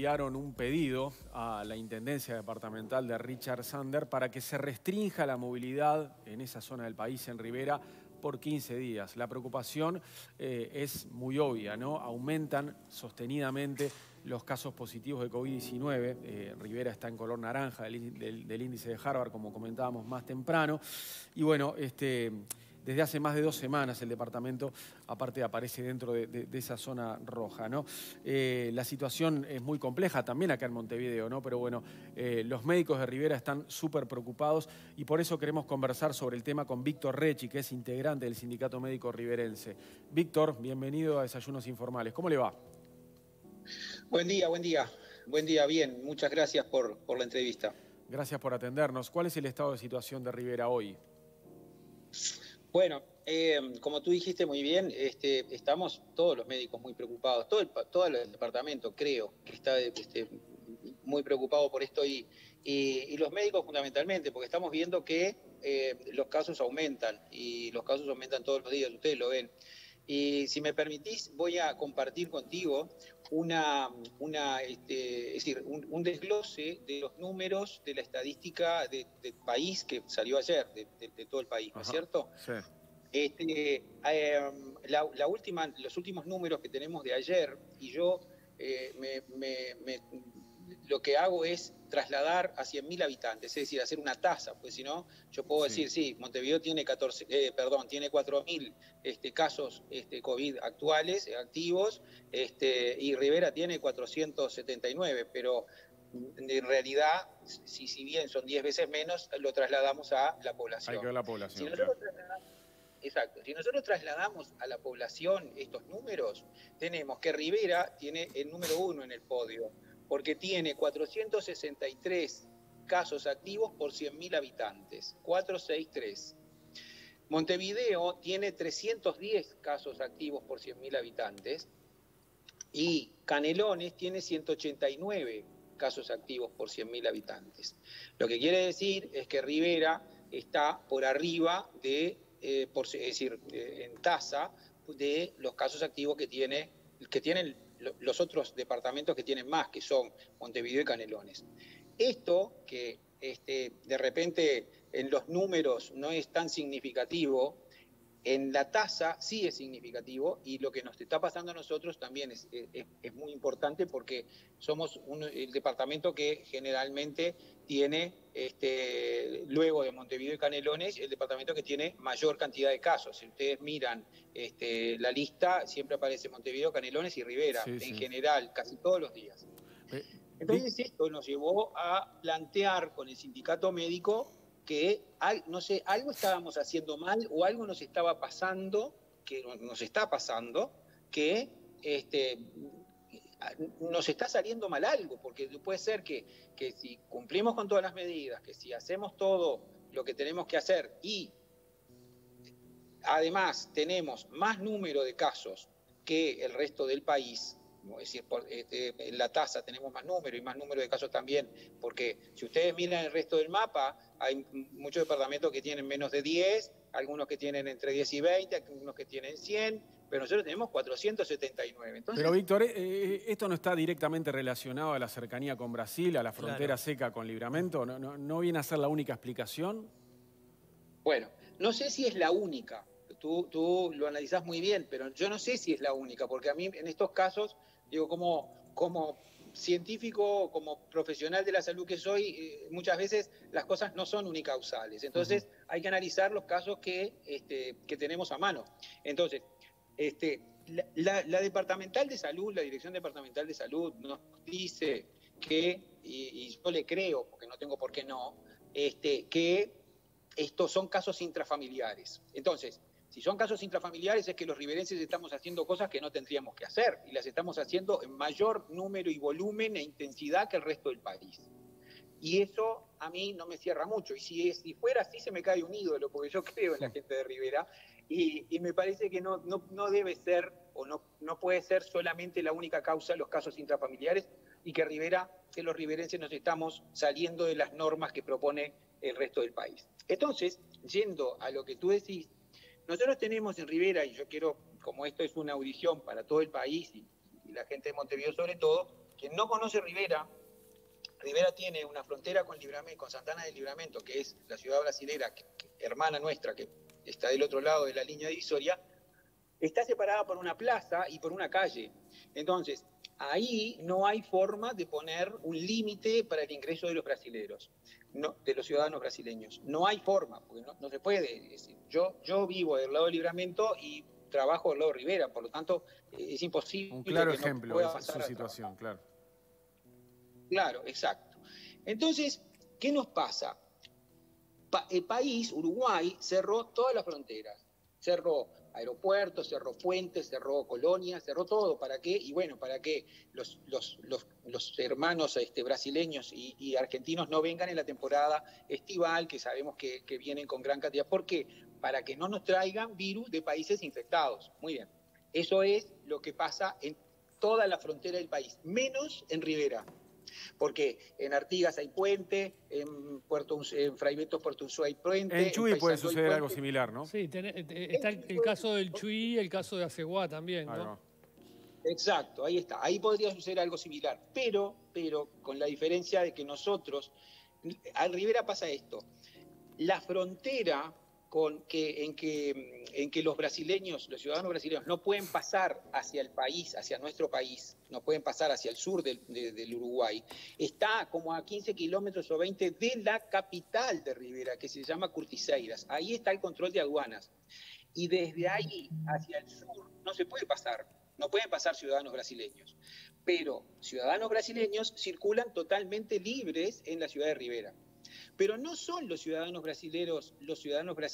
enviaron un pedido a la Intendencia Departamental de Richard Sander para que se restrinja la movilidad en esa zona del país, en Rivera, por 15 días. La preocupación es muy obvia, ¿no? Aumentan sostenidamente los casos positivos de COVID-19. Rivera está en color naranja del índice de Harvard, como comentábamos más temprano. Y bueno, desde hace más de 2 semanas el departamento, aparte, aparece dentro de esa zona roja, ¿no? La situación es muy compleja también acá en Montevideo, ¿no? Pero bueno, los médicos de Rivera están súper preocupados y por eso queremos conversar sobre el tema con Víctor Rechi, que es integrante del Sindicato Médico Riverense. Víctor, bienvenido a Desayunos Informales. ¿Cómo le va? Buen día, buen día. Buen día, bien. Muchas gracias por la entrevista. Gracias por atendernos. ¿Cuál es el estado de situación de Rivera hoy? Bueno, como tú dijiste muy bien, estamos todos los médicos muy preocupados, todo el departamento creo que está muy preocupado por esto y los médicos fundamentalmente, porque estamos viendo que los casos aumentan y los casos aumentan todos los días, ustedes lo ven. Y si me permitís, voy a compartir contigo es decir, un desglose de los números de la estadística del país que salió ayer, de todo el país, ¿no es cierto? Sí. Los últimos números que tenemos de ayer, y yo lo que hago es trasladar a 100.000 habitantes, es decir, hacer una tasa, pues si no, yo puedo decir, sí, Montevideo tiene tiene 4.000 casos COVID actuales, activos, y Rivera tiene 479, pero en realidad, si bien son 10 veces menos, lo trasladamos a la población. Hay que ver la población, Si nosotros Exacto. Si nosotros trasladamos a la población estos números, tenemos que Rivera tiene el número 1 en el podio, porque tiene 463 casos activos por 100.000 habitantes, 463. Montevideo tiene 310 casos activos por 100.000 habitantes y Canelones tiene 189 casos activos por 100.000 habitantes. Lo que quiere decir es que Rivera está por arriba en tasa de los casos activos que tienen los otros departamentos que tienen más, que son Montevideo y Canelones. Esto que de repente en los números no es tan significativo, en la tasa sí es significativo y lo que nos está pasando a nosotros también es muy importante porque somos el departamento que generalmente tiene, luego de Montevideo y Canelones, el departamento que tiene mayor cantidad de casos. Si ustedes miran la lista, siempre aparece Montevideo, Canelones y Rivera, en general, casi todos los días. Entonces esto nos llevó a plantear con el sindicato médico que, no sé, algo estábamos haciendo mal o algo nos estaba pasando, que nos está pasando, que nos está saliendo mal algo, porque puede ser que si cumplimos con todas las medidas, que si hacemos todo lo que tenemos que hacer y además tenemos más número de casos que el resto del país, es decir, en la tasa tenemos más número y más número de casos también, porque si ustedes miran el resto del mapa, hay muchos departamentos que tienen menos de 10, algunos que tienen entre 10 y 20, algunos que tienen 100, pero nosotros tenemos 479. Entonces, pero Víctor, ¿esto no está directamente relacionado a la cercanía con Brasil, a la frontera seca con Libramento? ¿No viene a ser la única explicación? Bueno, no sé si es la única. Tú lo analizás muy bien, pero yo no sé si es la única, porque a mí en estos casos, digo, como científico, como profesional de la salud que soy, muchas veces las cosas no son unicausales. Entonces hay que analizar los casos que tenemos a mano. Entonces, la departamental de salud, la Dirección Departamental de Salud nos dice que, y yo le creo, porque no tengo por qué no, que estos son casos intrafamiliares. Entonces, si son casos intrafamiliares es que los riverenses estamos haciendo cosas que no tendríamos que hacer y las estamos haciendo en mayor número y volumen e intensidad que el resto del país. Y eso a mí no me cierra mucho. Y si fuera así se me cae un ídolo, porque yo creo en la gente de Rivera y me parece que no debe ser o no puede ser solamente la única causa los casos intrafamiliares y que los riverenses nos estamos saliendo de las normas que propone el resto del país. Entonces, yendo a lo que tú decís, nosotros tenemos en Rivera, y yo quiero, como esto es una audición para todo el país y la gente de Montevideo sobre todo, quien no conoce Rivera, Rivera tiene una frontera con Santana del Livramento, que es la ciudad brasilera, hermana nuestra, que está del otro lado de la línea divisoria, está separada por una plaza y por una calle. Entonces, ahí no hay forma de poner un límite para el ingreso de los brasileños, no, de los ciudadanos brasileños. No hay forma, porque no se puede. Es decir, yo vivo del lado del Livramento y trabajo del lado de Rivera, por lo tanto, es imposible. Un claro que no ejemplo pueda de pasar su situación, claro. Claro, exacto. Entonces, ¿qué nos pasa? El país, Uruguay, cerró todas las fronteras. Cerró aeropuertos, cerró puentes, cerró colonias, cerró todo. ¿Para qué? Y bueno, para que los hermanos brasileños y argentinos no vengan en la temporada estival, que sabemos que vienen con gran cantidad. ¿Por qué? Para que no nos traigan virus de países infectados. Muy bien. Eso es lo que pasa en toda la frontera del país, menos en Rivera. Porque en Artigas hay puente, en Fray Bentos, Puerto Ushuaia hay puente. En Chuy puede suceder algo similar, ¿no? Sí, está el caso del Chuy y el caso de Aceguá también, ¿no? Exacto, ahí está. Ahí podría suceder algo similar. Pero con la diferencia de que nosotros, al Rivera pasa esto. La frontera en que los brasileños, los ciudadanos brasileños, no pueden pasar hacia el país, hacia nuestro país, no pueden pasar hacia el sur del Uruguay, está como a 15 kilómetros o 20 de la capital de Rivera, que se llama Curtiseiras. Ahí está el control de aduanas. Y desde ahí hacia el sur no se puede pasar, no pueden pasar ciudadanos brasileños. Pero ciudadanos brasileños circulan totalmente libres en la ciudad de Rivera. Pero no son los ciudadanos brasileños, los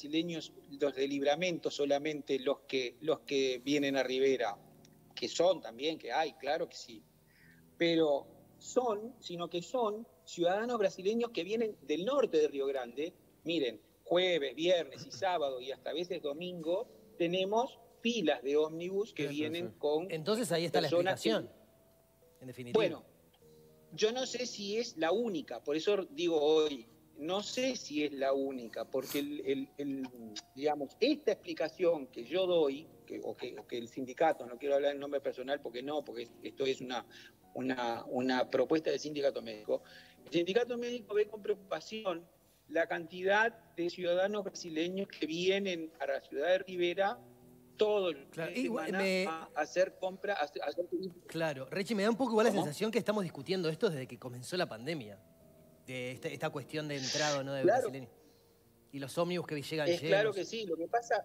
de Livramento solamente los que vienen a Rivera, que son también, que hay, claro que sí. Pero sino que son ciudadanos brasileños que vienen del norte de Río Grande. Miren, jueves, viernes y sábado y hasta a veces domingo tenemos filas de ómnibus que vienen con... Entonces ahí está la explicación, en definitiva. Bueno, yo no sé si es la única, por eso digo hoy, no sé si es la única, porque digamos, esta explicación que yo doy, o que el sindicato, no quiero hablar en nombre personal porque esto es una propuesta del sindicato médico, el sindicato médico ve con preocupación la cantidad de ciudadanos brasileños que vienen a la ciudad de Rivera todo el semana a hacer compra, a hacer turismo. Claro, Rechi, me da un poco igual la sensación que estamos discutiendo esto desde que comenzó la pandemia, de esta cuestión de entrada, ¿no?, de brasileños. Y los ómnibus que llegan llenos. Claro que sí, lo que pasa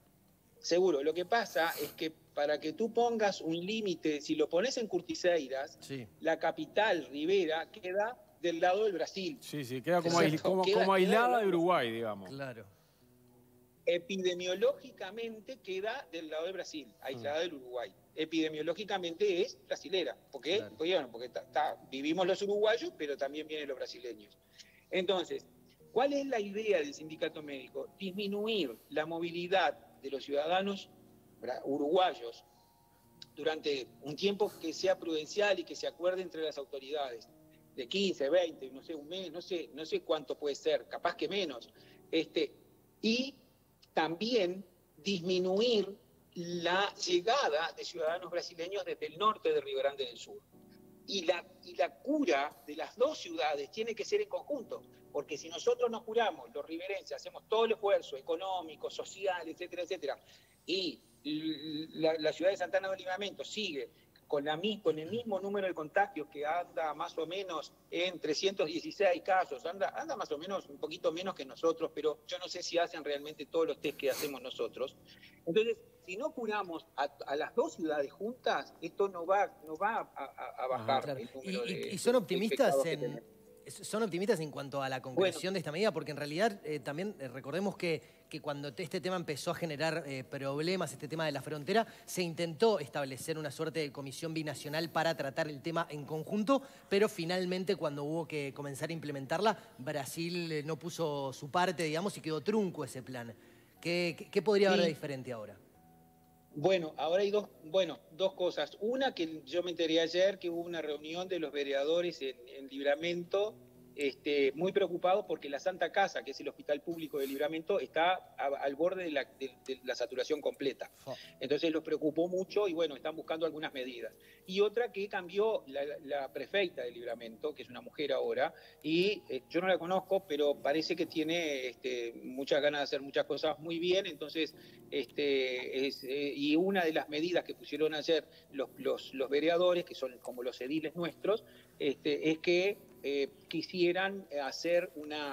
es que para que tú pongas un límite, si lo pones en Curtiseiras, la capital, Rivera, queda del lado del Brasil. Sí, queda como aislada de Uruguay, digamos. Claro. Epidemiológicamente queda del lado del Brasil, aislada del Uruguay. Epidemiológicamente es brasilera, porque vivimos los uruguayos, pero también vienen los brasileños. Entonces, ¿cuál es la idea del sindicato médico? Disminuir la movilidad de los ciudadanos uruguayos durante un tiempo que sea prudencial y que se acuerde entre las autoridades, de 15, 20, no sé, un mes, no sé cuánto puede ser, capaz que menos, y también disminuir la llegada de ciudadanos brasileños desde el norte de Río Grande del Sur. Y la cura de las dos ciudades tiene que ser en conjunto, porque si nosotros nos curamos, los riverenses, hacemos todo el esfuerzo económico, social, etcétera, etcétera, y la ciudad de Santana del Livramento sigue con el mismo número de contagios, que anda más o menos en 316 casos, anda más o menos un poquito menos que nosotros, pero yo no sé si hacen realmente todos los test que hacemos nosotros. Entonces, si no curamos a las dos ciudades juntas, esto no va a bajar. Claro. El número ¿Y son optimistas ¿Son optimistas en cuanto a la concreción de esta medida? Porque en realidad también recordemos que cuando este tema empezó a generar problemas, este tema de la frontera, se intentó establecer una suerte de comisión binacional para tratar el tema en conjunto, pero finalmente cuando hubo que comenzar a implementarla, Brasil no puso su parte, digamos, y quedó trunco ese plan. ¿Qué podría haber de diferente ahora? Bueno, ahora hay dos cosas. Una, que yo me enteré ayer que hubo una reunión de los vereadores en Livramento muy preocupados porque la Santa Casa, que es el hospital público de Livramento, está al borde de la saturación completa. Entonces los preocupó mucho y bueno, están buscando algunas medidas. Y otra que cambió la prefecta de Livramento, que es una mujer ahora, y yo no la conozco, pero parece que tiene muchas ganas de hacer muchas cosas muy bien. Entonces, y una de las medidas que pusieron ayer los vereadores, que son como los ediles nuestros, es que quisieran hacer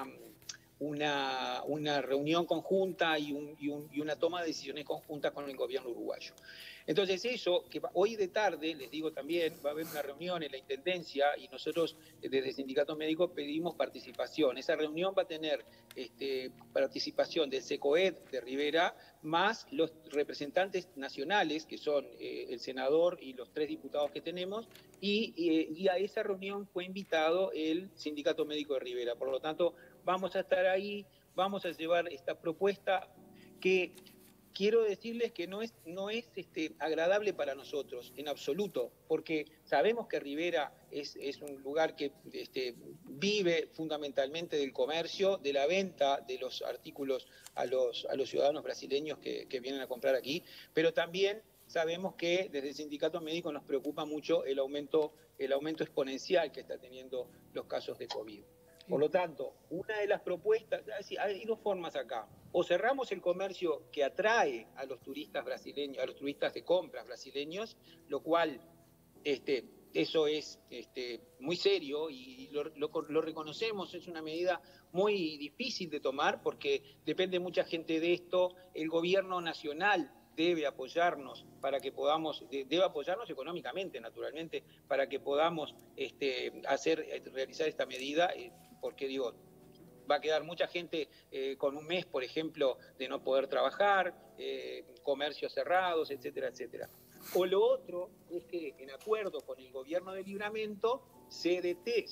una reunión conjunta y una toma de decisiones conjuntas con el gobierno uruguayo. Entonces eso, que hoy de tarde, les digo también, va a haber una reunión en la Intendencia y nosotros desde el Sindicato Médico pedimos participación. Esa reunión va a tener participación del SECOED de Rivera, más los representantes nacionales, que son el senador y los 3 diputados que tenemos, y a esa reunión fue invitado el Sindicato Médico de Rivera. Por lo tanto, vamos a estar ahí, vamos a llevar esta propuesta que quiero decirles que no es agradable para nosotros, en absoluto, porque sabemos que Rivera es un lugar que vive fundamentalmente del comercio, de la venta de los artículos a los ciudadanos brasileños que vienen a comprar aquí, pero también sabemos que desde el Sindicato Médico nos preocupa mucho el aumento exponencial que está teniendo los casos de COVID. Por lo tanto, una de las propuestas, hay 2 formas acá. O cerramos el comercio que atrae a los turistas brasileños, a los turistas de compras brasileños, lo cual eso es muy serio y lo reconocemos, es una medida muy difícil de tomar porque depende mucha gente de esto. El gobierno nacional debe apoyarnos para que podamos, debe apoyarnos económicamente, naturalmente, para que podamos realizar esta medida, porque digo, va a quedar mucha gente con un mes, por ejemplo, de no poder trabajar, comercios cerrados, etcétera, etcétera. O lo otro es que, en acuerdo con el gobierno de Livramento, se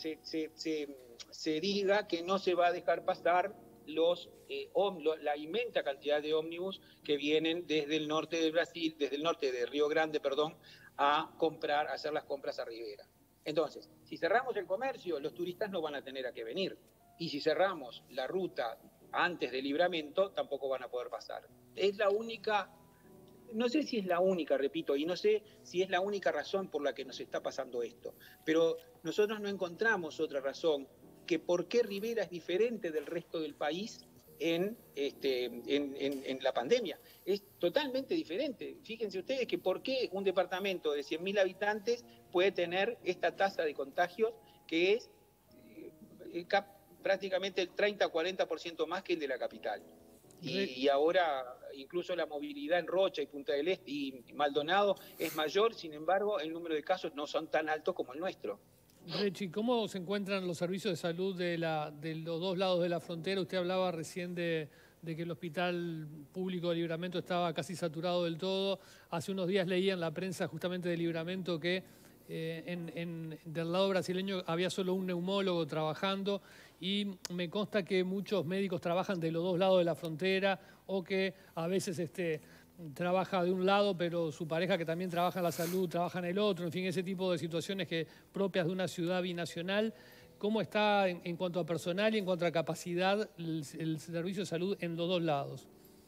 diga que no se va a dejar pasar la inmensa cantidad de ómnibus que vienen desde el norte de Brasil, desde el norte de Río Grande, a hacer las compras a Rivera. Entonces, si cerramos el comercio, los turistas no van a tener a qué venir. Y si cerramos la ruta antes del Livramento, tampoco van a poder pasar. Es la única, no sé si es la única, repito, y no sé si es la única razón por la que nos está pasando esto, pero nosotros no encontramos otra razón que por qué Rivera es diferente del resto del país en la pandemia. Es totalmente diferente. Fíjense ustedes que por qué un departamento de 100.000 habitantes puede tener esta tasa de contagios que es prácticamente el 30-40% más que el de la capital. Y ahora incluso la movilidad en Rocha y Punta del Este y Maldonado es mayor, sin embargo el número de casos no son tan altos como el nuestro. Rechi, ¿cómo se encuentran los servicios de salud de los 2 lados de la frontera? Usted hablaba recién de que el hospital público de Livramento estaba casi saturado del todo. Hace unos días leía en la prensa justamente de Livramento que del lado brasileño había solo un neumólogo trabajando y me consta que muchos médicos trabajan de los 2 lados de la frontera o que a veces trabaja de un lado, pero su pareja que también trabaja en la salud trabaja en el otro, en fin, ese tipo de situaciones propias de una ciudad binacional. ¿Cómo está en cuanto a personal y en cuanto a capacidad el servicio de salud en los 2 lados?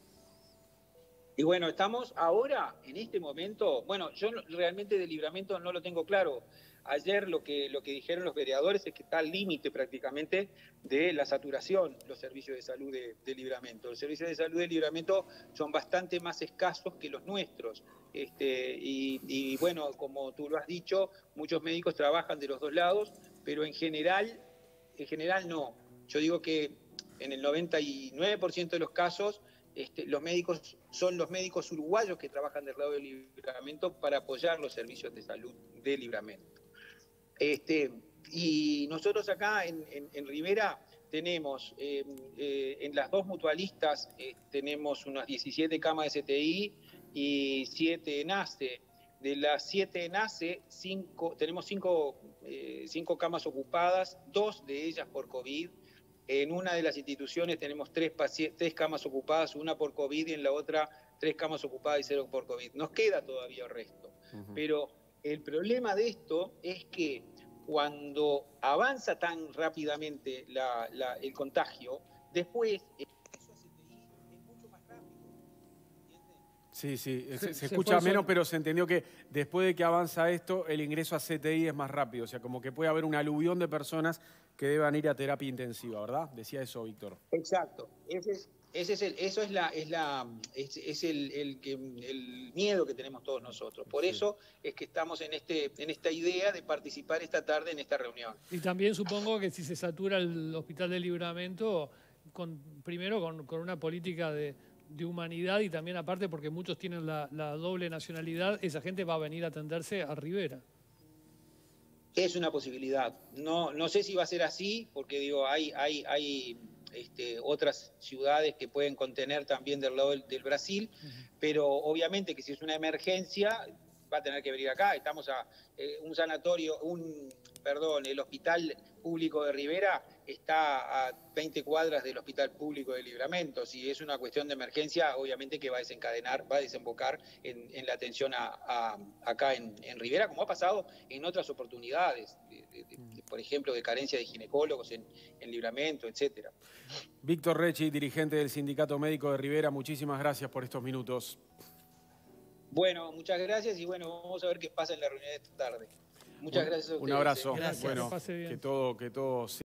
Y bueno, estamos ahora, en este momento, bueno, yo realmente de Livramento no lo tengo claro. Ayer lo que dijeron los vereadores es que está al límite prácticamente de la saturación los servicios de salud de Livramento. Los servicios de salud de Livramento son bastante más escasos que los nuestros. Y bueno, como tú lo has dicho, muchos médicos trabajan de los 2 lados, pero en general no. Yo digo que en el 99% de los casos los médicos son los médicos uruguayos que trabajan del lado del Livramento para apoyar los servicios de salud de Livramento. Y nosotros acá en Rivera tenemos, en las 2 mutualistas, tenemos unas 17 camas de CTI y 7 en ACE. De las 7 en ACE, tenemos 5 camas ocupadas, 2 de ellas por COVID. En una de las instituciones tenemos 3 camas ocupadas, una por COVID, y en la otra 3 camas ocupadas y 0 por COVID. Nos queda todavía el resto. Pero el problema de esto es que cuando avanza tan rápidamente el contagio, después el ingreso a CTI es mucho más rápido. Sí, sí, se escucha menos, pero se entendió que después de que avanza esto, el ingreso a CTI es más rápido. O sea, como que puede haber un aluvión de personas que deban ir a terapia intensiva, ¿verdad? Decía eso, Víctor. Exacto. Eso es el miedo que tenemos todos nosotros. Por eso es que estamos en esta idea de participar esta tarde en esta reunión. Y también supongo que si se satura el Hospital del Libramento, primero con una política de humanidad y también aparte porque muchos tienen la doble nacionalidad, esa gente va a venir a atenderse a Rivera. Es una posibilidad. No sé si va a ser así, porque digo, hay otras ciudades que pueden contener también del lado del Brasil, pero obviamente que si es una emergencia va a tener que venir acá. Estamos a un sanatorio, el Hospital Público de Rivera está a 20 cuadras del Hospital Público de Libramento. Si es una cuestión de emergencia, obviamente que va a desembocar en la atención acá en Rivera, como ha pasado en otras oportunidades, por ejemplo, de carencia de ginecólogos en Libramento, etcétera. Víctor Recchi, dirigente del Sindicato Médico de Rivera, muchísimas gracias por estos minutos. Bueno, muchas gracias y bueno, vamos a ver qué pasa en la reunión de esta tarde. Muchas gracias a ustedes. Un abrazo. Gracias. Bueno, que todo